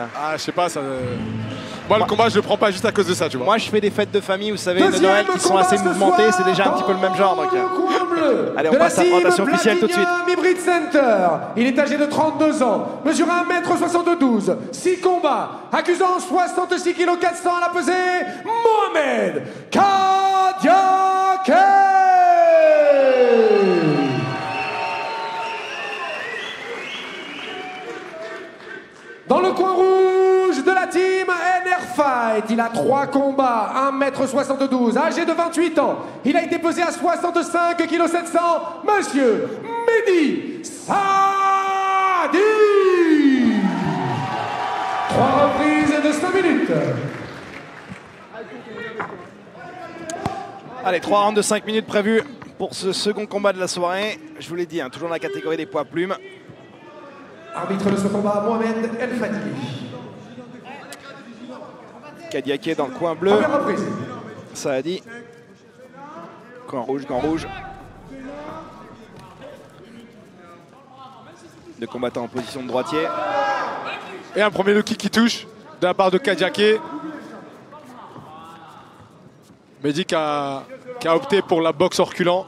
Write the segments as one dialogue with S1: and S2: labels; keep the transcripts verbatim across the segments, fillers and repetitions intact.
S1: Ah, je sais pas, ça... Moi, le combat, je le prends pas juste à cause de ça, tu vois.
S2: Moi, je fais des fêtes de famille, vous savez, de Noël qui sont assez mouvementées, c'est déjà un petit peu le même genre. Donc... Allez, on passe à la présentation officielle tout de suite.
S3: Hybrid Center. Il est âgé de trente-deux ans, mesure un mètre soixante-douze, six combats, accusant soixante-six kilos quatre cents à la pesée, Mohamed Kadiake. Dans le coin rouge de la team N R Fight, il a trois combats, un mètre soixante-douze, âgé de vingt-huit ans. Il a été pesé à soixante-cinq kilos sept cents, monsieur Mehdi Saadi. Trois reprises de cinq minutes.
S2: Allez, trois rounds de cinq minutes prévus pour ce second combat de la soirée. Je vous l'ai dit, hein, toujours dans la catégorie des poids plumes.
S3: Arbitre de ce combat, Mohamed El Fadili.
S2: Kadiake dans le coin bleu.
S3: Première reprise.
S2: Saadi. Coin rouge, coin rouge. Deux combattants en position de droitier.
S1: Et un premier low kick qui touche de la part de Kadiake. Mehdi qui a, qui a opté pour la boxe en reculant.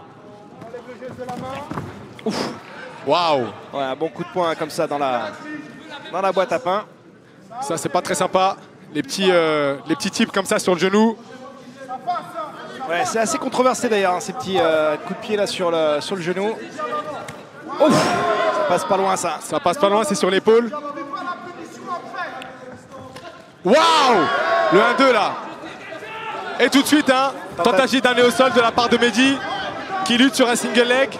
S1: Ouf. Waouh!
S2: Ouais, un bon coup de poing comme ça dans la, dans la boîte à pain.
S1: Ça, c'est pas très sympa. Les petits, euh, les petits tips comme ça sur le genou.
S2: Ouais, c'est assez controversé d'ailleurs, hein, ces petits euh, coups de pied là sur le, sur le genou. Ouf! Ça passe pas loin ça.
S1: Ça passe pas loin, c'est sur l'épaule. Waouh! Le un deux là. Et tout de suite, hein, tentative d'un néo sol de la part de Mehdi qui lutte sur un single leg.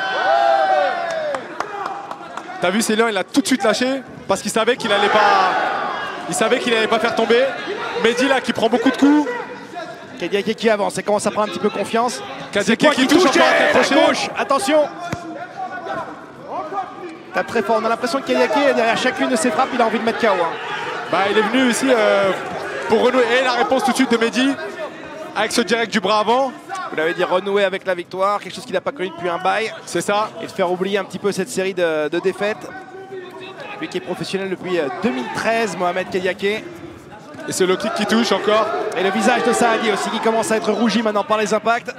S1: T'as vu, Célian, il a tout de suite lâché parce qu'il savait qu'il allait pas, il savait qu'il allait pas faire tomber. Mehdi là qui prend beaucoup de coups.
S2: Kadiake qui avance et commence à prendre un petit peu confiance.
S1: Kadiake qui, qui touche encore à
S2: la gauche. Attention. Tape très fort. On a l'impression que Kadiake, derrière chacune de ses frappes, il a envie de mettre K O. Hein.
S1: Bah, il est venu ici euh, pour renouer. Et la réponse tout de suite de Mehdi avec ce direct du bras avant.
S2: Vous l'avez dit, renouer avec la victoire, quelque chose qu'il n'a pas connu depuis un bail.
S1: C'est ça.
S2: Et de faire oublier un petit peu cette série de, de défaites. Lui qui est professionnel depuis deux mille treize, Mohamed Kadiake.
S1: Et c'est le kick qui touche encore.
S2: Et le visage de Saadi aussi qui commence à être rougi maintenant par les impacts.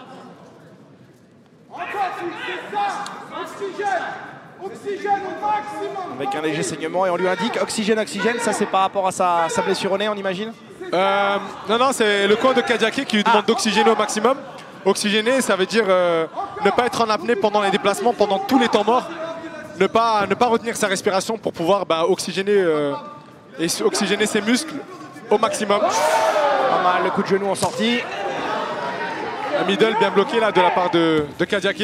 S2: Avec un léger saignement et on lui indique oxygène, oxygène. Ça c'est par rapport à sa, sa blessure au nez, on imagine?
S1: euh, Non, non, c'est le coin de Kadiake qui lui demande ah. d'oxygéner au maximum. Oxygéner, ça veut dire euh, ne pas être en apnée pendant les déplacements, pendant tous les temps morts. Ne pas, ne pas retenir sa respiration pour pouvoir bah, oxygéner, euh, et oxygéner ses muscles au maximum.
S2: Pas mal, le coup de genou en sortie.
S1: Un middle bien bloqué là de la part de, de Kadiake.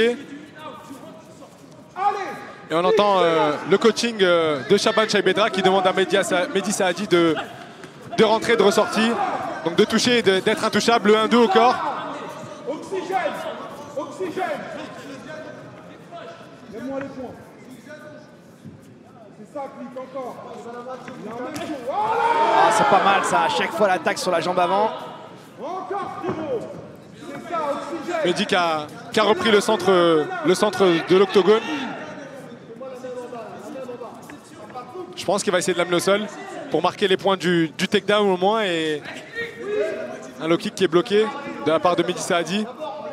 S1: Et on entend euh, le coaching euh, de Shaban Chaibedra qui demande à Mehdi Saadi de, de rentrer, de ressortir. Donc de toucher et d'être intouchable, le un deux au corps.
S3: Oxygène, oxygène. Donne-moi les points. C'est ça, clique encore.
S2: Ah, c'est pas mal ça, à chaque fois l'attaque sur la jambe avant.
S3: Encore, Thibaut. C'est ça, oxygène.
S1: Mehdi qui a, qui a repris le centre, le centre de l'octogone. Je pense qu'il va essayer de l'amener au sol pour marquer les points du, du takedown au moins. Et un low kick qui est bloqué de la part de Mehdi Saadi.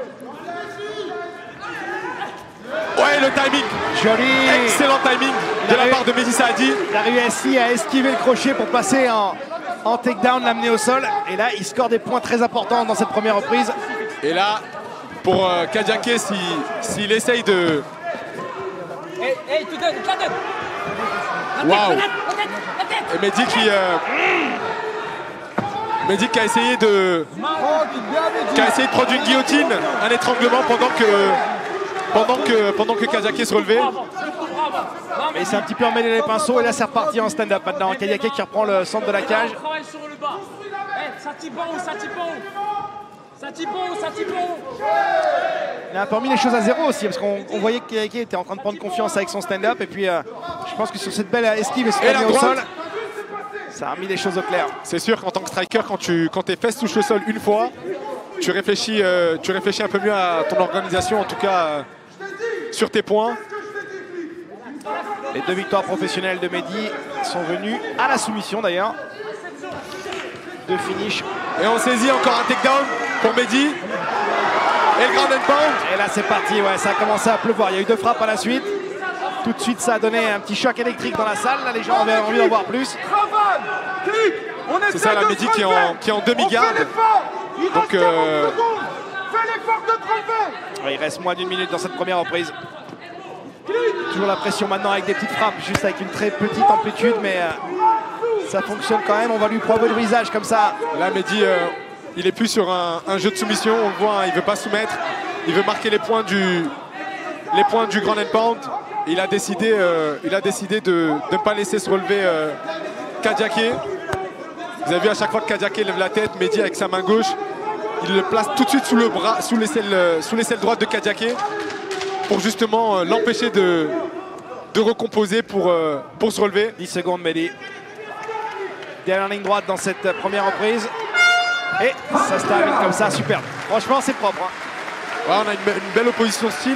S1: Ouais, le timing.
S2: Joli.
S1: Excellent timing de la part de Mehdi Saadi.
S2: Il a réussi à esquiver le crochet pour passer en, en takedown, l'amener au sol. Et là, il score des points très importants dans cette première reprise.
S1: Et là, pour euh, Kadiake, s'il si, essaye de...
S4: Hey, hey, tu donnes, tu la donnes.
S1: Waouh. Et Mehdi qui... Euh... Mehdi qui a essayé de... qui a essayé de prendre une guillotine, un étranglement pendant que... Pendant que, pendant que Kadiake se relevait.
S2: Et c'est un petit peu emmêlé les pinceaux. Et là, c'est reparti en stand-up maintenant. Kadiake qui reprend le centre de la cage.
S4: Ça type en haut, ça type en haut. Ça type en haut, ça type en haut.
S2: Il a un peu remis les choses à zéro aussi. Parce qu'on on voyait que Kadiake était en train de prendre confiance avec son stand-up. Et puis, euh, je pense que sur cette belle esquive et ce panier au sol, ça a remis les choses au clair.
S1: C'est sûr qu'en tant que striker, quand, tu, quand tes fesses touchent le sol une fois, tu réfléchis, euh, tu réfléchis un peu mieux à ton organisation, en tout cas euh, sur tes points.
S2: Les deux victoires professionnelles de Mehdi sont venus à la soumission d'ailleurs. Deux finishes.
S1: Et on saisit encore un takedown pour Mehdi. Et le ground and pound.
S2: Et là c'est parti, ouais, ça a commencé à pleuvoir. Il y a eu deux frappes à la suite. Tout de suite ça a donné un petit choc électrique dans la salle. Là les gens avaient envie d'en voir plus.
S1: C'est ça la Mehdi qui est en, qui est en demi-garde. Donc euh...
S2: ouais, il reste moins d'une minute dans cette première reprise. Toujours la pression maintenant avec des petites frappes, juste avec une très petite amplitude, mais euh, ça fonctionne quand même. On va lui provoquer le visage comme ça.
S1: Là Mehdi, euh, il est plus sur un, un jeu de soumission. On le voit, hein, il veut pas soumettre. Il veut marquer les points du, les points du ground and pound. Il a décidé, euh, il a décidé de ne pas laisser se relever euh, Kadiaké. Vous avez vu à chaque fois que Kadiaké lève la tête, Mehdi avec sa main gauche, il le place tout de suite sous le bras, sous l'aisselle, sous l'aisselle droite de Kadiaké pour justement euh, l'empêcher de, de recomposer pour, euh, pour se relever.
S2: dix secondes Mehdi. Dernière ligne droite dans cette première reprise. Et ça se termine comme ça, superbe. Franchement c'est propre. Hein.
S1: Ouais, on a une, une belle opposition style.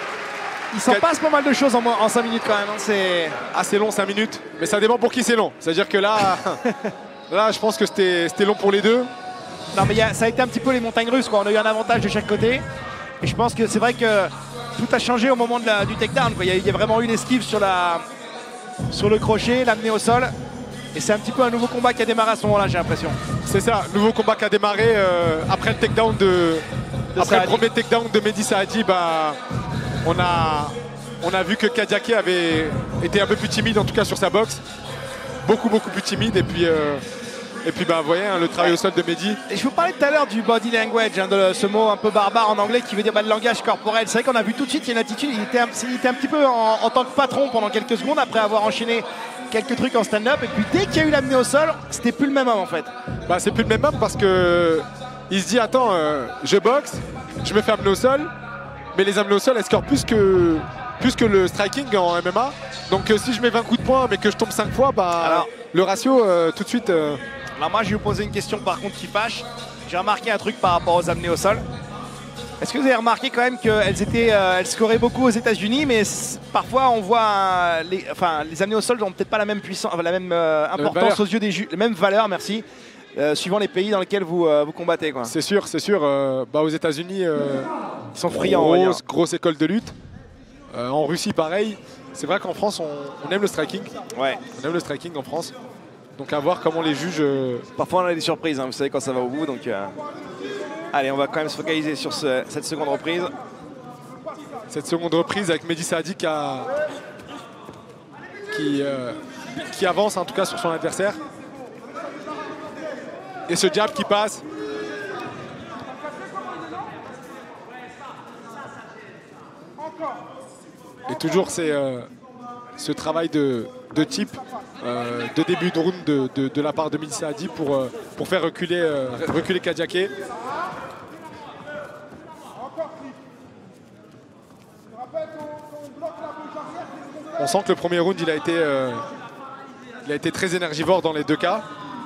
S2: Il s'en passe pas mal de choses en, en cinq minutes quand même. Hein. C'est
S1: assez long cinq minutes, mais ça dépend pour qui c'est long. C'est-à-dire que là, là je pense que c'était long pour les deux.
S2: Non mais y a, ça a été un petit peu les montagnes russes quoi. On a eu un avantage de chaque côté. Et je pense que c'est vrai que tout a changé au moment de la, du takedown. Il y, y a vraiment eu une esquive sur, la, sur le crochet, l'amener au sol. Et c'est un petit peu un nouveau combat qui a démarré à ce moment-là, j'ai l'impression.
S1: C'est ça, nouveau combat qui a démarré euh, après le takedown de, de après Saadi. Le premier takedown de Mehdi Saadi. Bah, on a, on a vu que Kadiaké avait été un peu plus timide, en tout cas sur sa boxe. Beaucoup, beaucoup plus timide. Et puis, euh, et puis bah, vous voyez, hein, le travail au sol de Mehdi.
S2: Et je vous parlais tout à l'heure du body language, hein, de ce mot un peu barbare en anglais qui veut dire bah, le langage corporel. C'est vrai qu'on a vu tout de suite, il y a une attitude. Il était un, il était un petit peu en, en tant que patron pendant quelques secondes après avoir enchaîné quelques trucs en stand-up. Et puis dès qu'il y a eu l'amener au sol, c'était plus le même homme en fait.
S1: Bah, c'est plus le même homme parce que il se dit attends, euh, je boxe, je me fais amener au sol. Mais les amener au sol, elles scorent plus que, plus que le striking en M M A. Donc euh, si je mets vingt coups de poing mais que je tombe cinq fois, bah, alors, le ratio euh, tout de suite... Euh...
S2: Alors moi je vais vous poser une question par contre qui fâche. J'ai remarqué un truc par rapport aux amener au sol. Est-ce que vous avez remarqué quand même qu'elles étaient, euh, elles scoraient beaucoup aux États-Unis, mais parfois on voit euh, les, enfin, les amener au sol n'ont peut-être pas la même puissance, la même euh, importance aux yeux des juges, les mêmes valeurs, merci. Euh, suivant les pays dans lesquels vous, euh, vous combattez.
S1: C'est sûr, c'est sûr. Euh, bah, aux États-Unis, euh,
S2: ils sont friands.
S1: Grosse, grosse école de lutte. Euh, en Russie, pareil. C'est vrai qu'en France, on, on aime le striking.
S2: Ouais.
S1: On aime le striking en France. Donc à voir comment les juges. Euh...
S2: Parfois, on a des surprises. Hein, vous savez quand ça va au bout. Donc, euh... allez, on va quand même se focaliser sur ce, cette seconde reprise.
S1: Cette seconde reprise avec Mehdi Saadi qui, a... qui, euh... qui avance en tout cas sur son adversaire. Et ce jab qui passe. Et toujours c'est euh, ce travail de, de type euh, de début de round de, de, de la part de Mehdi Saadi pour, euh, pour faire reculer, euh, reculer Kadiaké. On sent que le premier round il a été, euh, il a été très énergivore dans les deux cas.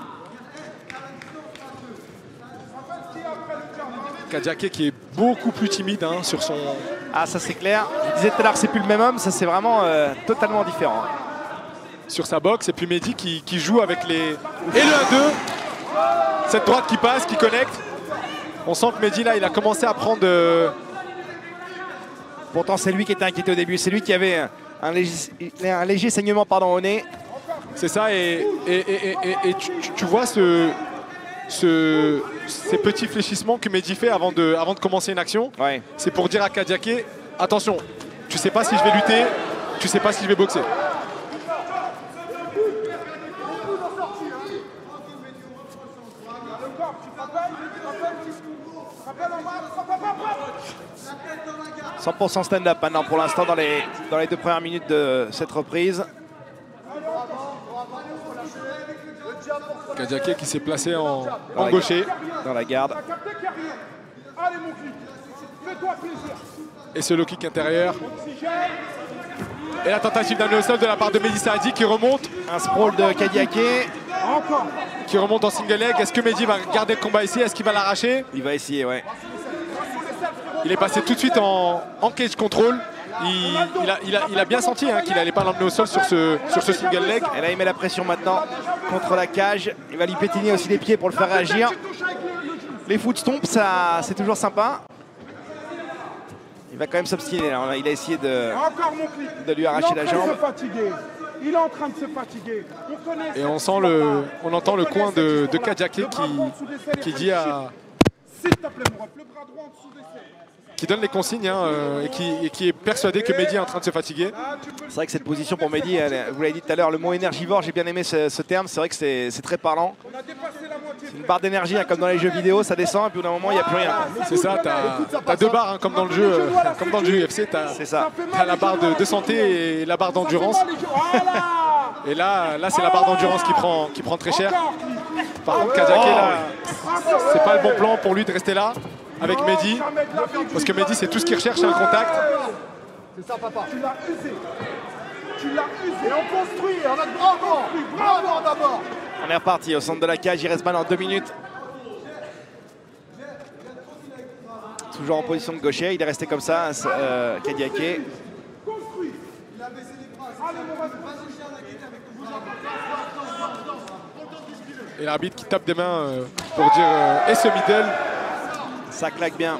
S1: Kadiaké qui est beaucoup plus timide hein, sur son...
S2: Ah ça c'est clair, je disais tout à l'heure que c'est plus le même homme, ça c'est vraiment euh, totalement différent.
S1: Sur sa boxe, et puis Mehdi qui, qui joue avec les... Et le un deux, cette droite qui passe, qui connecte. On sent que Mehdi là, il a commencé à prendre... Euh...
S2: Pourtant c'est lui qui était inquiété au début, c'est lui qui avait un léger, un léger saignement pardon, au nez.
S1: C'est ça, et, et, et, et, et tu, tu vois ce... Ce, ces petits fléchissements que Mehdi fait avant de, avant de commencer une action,
S2: ouais.
S1: C'est pour dire à Kadiaké, attention, tu sais pas si je vais lutter, tu sais pas si je vais boxer.
S2: cent pour cent stand-up maintenant pour l'instant dans les, dans les deux premières minutes de cette reprise.
S1: Kadiaké qui s'est placé en, en gaucher.
S2: Dans la garde.
S1: Et ce low kick intérieur. Et la tentative d'amener au sol de la part de Mehdi Saadi qui remonte.
S2: Un sprawl de Kadiaké.
S1: Qui remonte en single leg. Est-ce que Mehdi va garder le combat ici? Est-ce qu'il va l'arracher?
S2: Il va essayer, ouais.
S1: Il est passé tout de suite en, en cage control. il, il, a, il, a, il a bien senti hein, qu'il n'allait pas l'emmener au sol sur ce, sur ce single leg.
S2: Et là, il met la pression maintenant contre la cage. Il va lui pétiner aussi les pieds pour le faire réagir. Les foot stomps, ça, c'est toujours sympa. Il va quand même s'obstiner. Il a essayé de, de lui arracher la jambe.
S5: Il est en train de se fatiguer. On connaît
S1: Et on, sent le, on entend le coin de, de Kadiaké qui, qui dit à...
S5: S'il te plaît, mon ref, le bras droit en dessous des selles.
S1: qui donne les consignes hein, euh, et, qui, et qui est persuadé que Mehdi est en train de se fatiguer.
S2: C'est vrai que cette position pour Mehdi, elle, vous l'avez dit tout à l'heure, le mot énergivore, j'ai bien aimé ce, ce terme. C'est vrai que c'est très parlant. C'est une barre d'énergie, hein, comme dans les jeux vidéo, ça descend et puis au bout d'un moment, il n'y a plus rien.
S1: C'est ça, tu as, as deux barres hein, comme dans le jeu, euh, comme dans le jeu U F C. Tu as, as la barre de, de santé et la barre d'endurance. Et là, là c'est la barre d'endurance qui prend, qui prend très cher. Par contre, Kadiaké, là, c'est pas le bon plan pour lui de rester là avec Mehdi. Parce que Mehdi, c'est tout ce qu'il recherche, c'est un contact.
S5: C'est ça, papa. Tu l'as usé. Tu l'as usé. Et on construit. On a bravo. Bravo d'abord.
S2: On est reparti au centre de la cage. Il reste maintenant deux minutes. Toujours en position de gaucher. Il est resté comme ça, euh, Kadiaké.
S1: Et l'arbitre qui tape des mains euh, pour dire euh, et ce middle.
S2: Ça claque bien.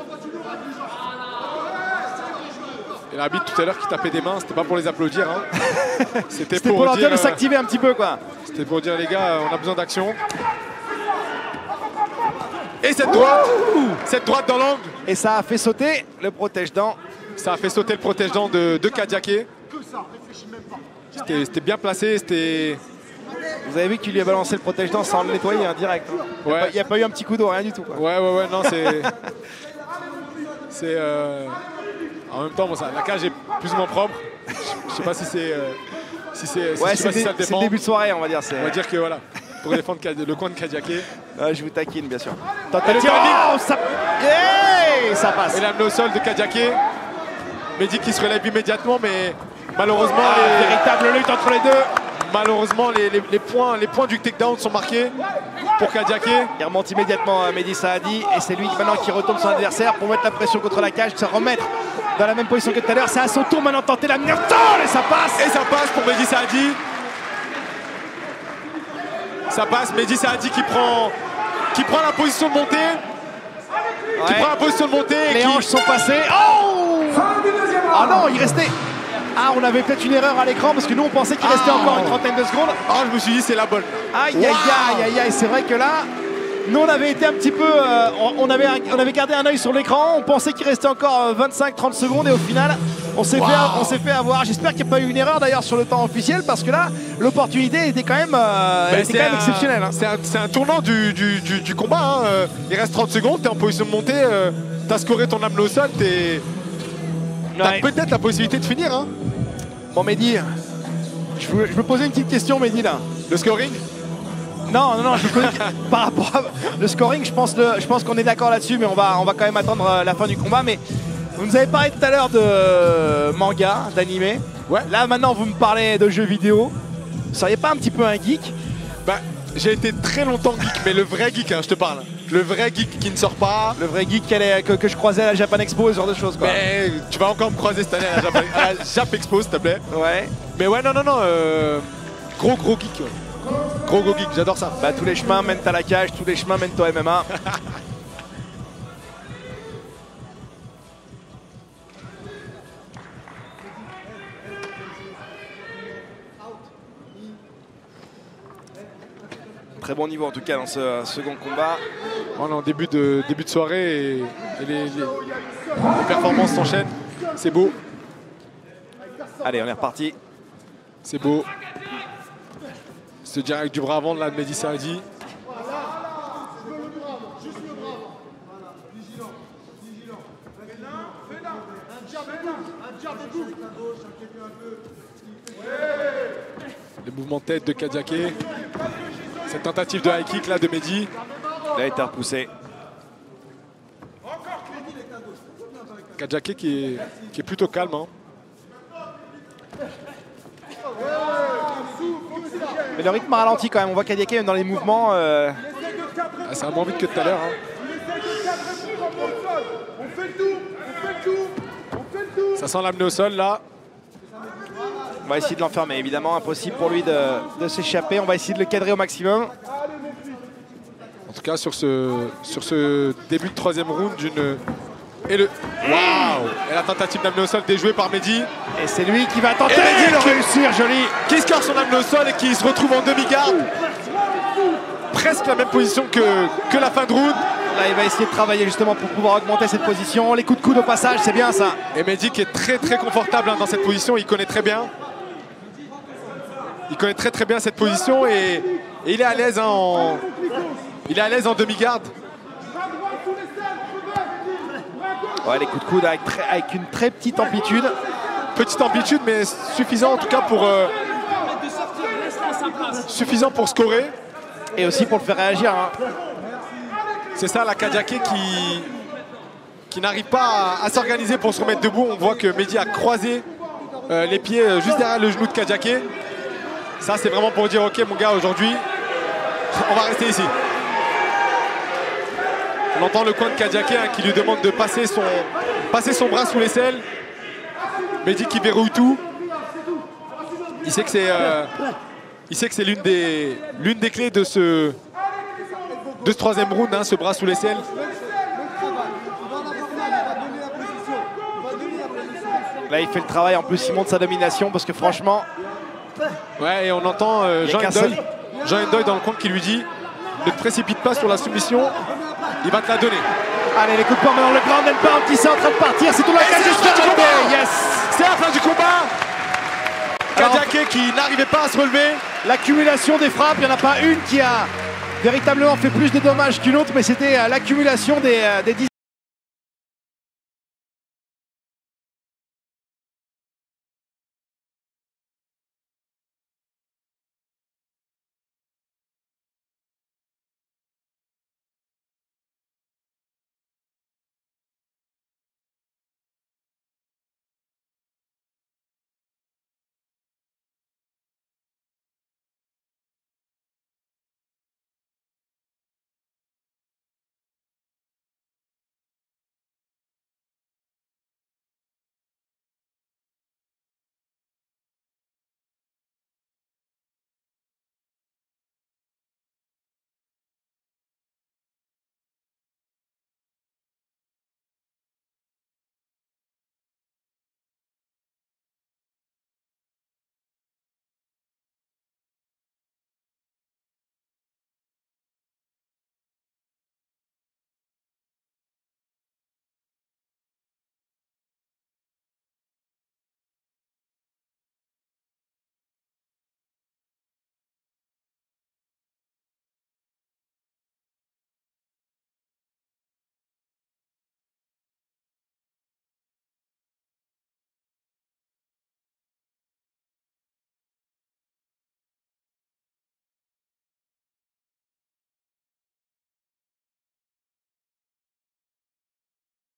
S1: Et l'arbitre tout à l'heure qui tapait des mains, c'était pas pour les applaudir. Hein. C'était
S2: pour,
S1: pour
S2: leur dire de
S1: euh,
S2: s'activer un petit peu quoi.
S1: C'était pour dire les gars, on a besoin d'action. Et cette droite, cette droite dans l'angle.
S2: Et ça a fait sauter le protège-dents.
S1: Ça a fait sauter le protège-dents de, de Kadiaké. C'était bien placé, c'était...
S2: Vous avez vu qu'il lui a balancé le protège-dents sans le nettoyer, hein, direct. Il n'y
S1: ouais.
S2: a, a pas eu un petit coup d'eau, rien du tout. Quoi.
S1: Ouais, ouais, ouais, non, c'est... c'est... Euh... En même temps, bon, ça, la cage est plus ou moins propre. Je sais pas si c'est... Euh... Si c'est
S2: ouais,
S1: si
S2: si le début de soirée, on va dire.
S1: On va dire que voilà, pour défendre le coin de Kadiaké.
S2: Ah, je vous taquine, bien sûr. Tentative, oh, ça... Hey, ça passe.
S1: Et l'amener au sol de Kadiaké. Mehdi qui se relève immédiatement, mais malheureusement...
S2: Ah,
S1: les...
S2: véritable lutte entre les deux.
S1: Malheureusement, les, les, les, points, les points du takedown sont marqués pour Kadiaké.
S2: Il remonte immédiatement à Mehdi Saadi et c'est lui maintenant qui retourne son adversaire pour mettre la pression contre la cage, se remettre dans la même position que tout à l'heure. C'est à son tour maintenant de tenter la meilleure et ça passe.
S1: Et ça passe pour Mehdi Saadi. Ça passe, Mehdi Saadi qui prend, qui prend la position de montée. Ouais. Qui prend la position de montée.
S2: Les
S1: qui...
S2: hanches sont passées. Oh Ah non, il restait... Ah, on avait peut-être une erreur à l'écran parce que nous on pensait qu'il restait ah, encore une trentaine de secondes.
S1: Ah, je me suis dit c'est la bonne.
S2: Aïe, aïe, aïe, aïe, aïe. C'est vrai que là, nous on avait été un petit peu, euh, on, avait, on avait gardé un œil sur l'écran. On pensait qu'il restait encore vingt-cinq trente secondes et au final, on s'est wow. fait, fait avoir. J'espère qu'il n'y a pas eu une erreur d'ailleurs sur le temps officiel parce que là, l'opportunité était quand même, euh, ben, était quand même un, exceptionnelle. Hein.
S1: C'est un, un tournant du, du, du, du combat. Hein. Il reste trente secondes, tu es en position de montée, euh, tu as scoré ton âme au sol, tu as ouais. peut-être la possibilité de finir. Hein.
S2: Bon Mehdi, je, veux, je me posais une petite question Mehdi là.
S1: Le scoring?
S2: Non, non, non, je connais, par rapport à le scoring, je pense, le, je pense qu'on est d'accord là-dessus, mais on va, on va quand même attendre la fin du combat. Mais vous nous avez parlé tout à l'heure de manga, d'animé.
S1: Ouais.
S2: Là maintenant vous me parlez de jeux vidéo. Vous seriez pas un petit peu un geek?
S1: Bah, j'ai été très longtemps geek, mais le vrai geek, hein, je te parle. Le vrai geek qui ne sort pas.
S2: Le vrai geek est, que, que je croisais à la Japan Expo, ce genre de choses quoi.
S1: Mais tu vas encore me croiser cette année à la Japan, à la Jap Expo s'il te plaît.
S2: Ouais.
S1: Mais ouais, non, non, non. Euh, gros, gros geek. Ouais. Gros, gros geek, j'adore ça.
S2: Bah, tous les chemins mènent à la cage, tous les chemins mènent au M M A. Très bon niveau en tout cas dans ce second combat.
S1: On est en début de, début de soirée et, et les, les, les performances s'enchaînent. C'est beau.
S2: Allez, on est reparti.
S1: C'est beau. Ce direct du bras avant de la de Mehdi Saadi. Les mouvements de tête de Kadiaké. Cette tentative de high kick là de Mehdi.
S2: Il a été repoussé.
S1: Kadiaké qui est, qui est plutôt calme. Hein.
S2: Mais le rythme a ralenti quand même. On voit Kadiaké même dans les mouvements. Euh...
S1: Ah, ça va moins vite que tout à l'heure. Hein.
S5: On fait le tour, on fait le tour, on fait le
S1: Ça sent l'amener au sol là.
S2: On va essayer de l'enfermer, évidemment, impossible pour lui de, de s'échapper. On va essayer de le cadrer au maximum.
S1: En tout cas, sur ce, sur ce début de troisième round, une... Et le... Waouh! Et la tentative d'amener au sol déjouée par Mehdi.
S2: Et c'est lui qui va tenter
S1: Et Mehdi
S2: de
S1: qui-
S2: réussir, joli.
S1: Qui score son amener au sol et qui se retrouve en demi-garde. Presque la même position que, que la fin de round.
S2: Là, il va essayer de travailler justement pour pouvoir augmenter cette position. Les coups de coude au passage, c'est bien ça.
S1: Et Mehdi qui est très très confortable hein, dans cette position, il connaît très bien. Il connaît très très bien cette position et, et il est à l'aise hein, en... Il est à l'aise en demi-garde.
S2: Ouais, les coups de coude avec, très- avec une très petite amplitude.
S1: Petite amplitude mais suffisant en tout cas pour, euh,
S4: De sortir, laisse-la à sa place.
S1: suffisant pour scorer.
S2: Et aussi pour le faire réagir. Hein.
S1: C'est ça la Kadiaké qui, qui n'arrive pas à, à s'organiser pour se remettre debout. On voit que Mehdi a croisé euh, les pieds euh, juste derrière le genou de Kadiaké. Ça c'est vraiment pour dire ok mon gars aujourd'hui on va rester ici. On entend le coin de Kadiaké hein, qui lui demande de passer son, passer son bras sous l'aisselle. Mehdi qui verrouille tout. Il sait que c'est euh, il sait que c'est l'une des, l'une des clés de ce, de ce troisième round, hein, ce bras sous l'aisselle.
S2: Là, il fait le travail. En plus, il monte sa domination parce que franchement,
S1: Ouais, et on entend euh,
S2: Il y a
S1: Jean
S2: qu'un
S1: Hendoy,
S2: seul.
S1: Jean Hendoy dans le coin qui lui dit ne te précipite pas sur la soumission, il va te la donner.
S2: allez, les coups de poing maintenant, le ground and pound qui est en train de partir. C'est tout la
S1: Et c'est la fin du combat.
S2: Yes.
S1: C'est la fin du combat.
S2: Alors-
S1: Kadiaké qui n'arrivait pas à se relever.
S2: L'accumulation des frappes, il n'y en a pas une qui a véritablement fait plus de dommages qu'une autre, mais c'était euh, l'accumulation des, euh, des